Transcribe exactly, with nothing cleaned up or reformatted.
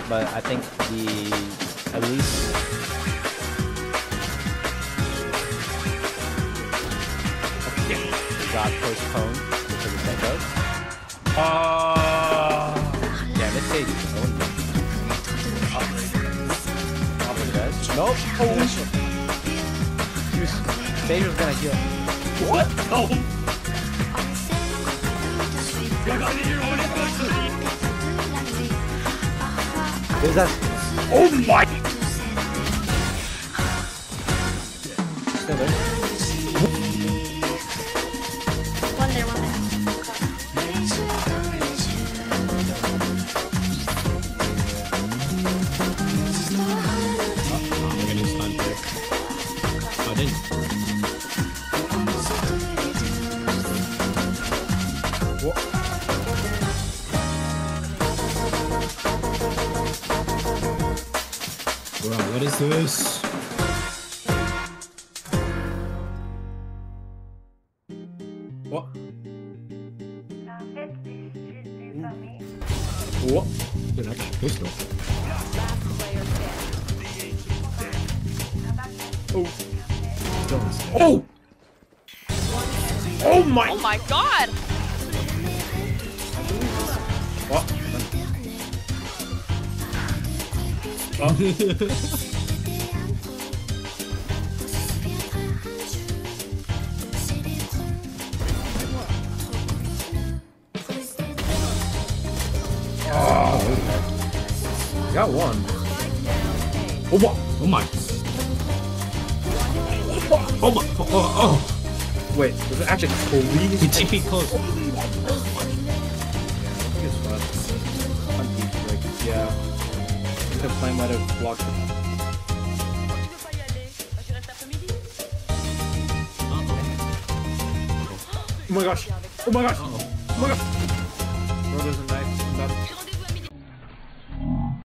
but I think the at least okay, got postponed because of that. Uh, yeah, let's say nope. Oh shit. Phaedra's gonna heal. What? Oh. Is that? Oh my! Still there? One there, one there. Bro, what is this? What? What? Dude, actually pistol. Oh. Oh! Oh my! Oh my god! What? Oh. Oh, okay. Got one. Oh, what? Oh my. Oh my. Oh, oh, oh. Wait, was it actually Kobe? He T P close. Yeah, I think it's fun. Fun deep break. Yeah. I think the plan might have blocked it. Oh my gosh! Oh my gosh! Oh my gosh! Bro, there's a knife.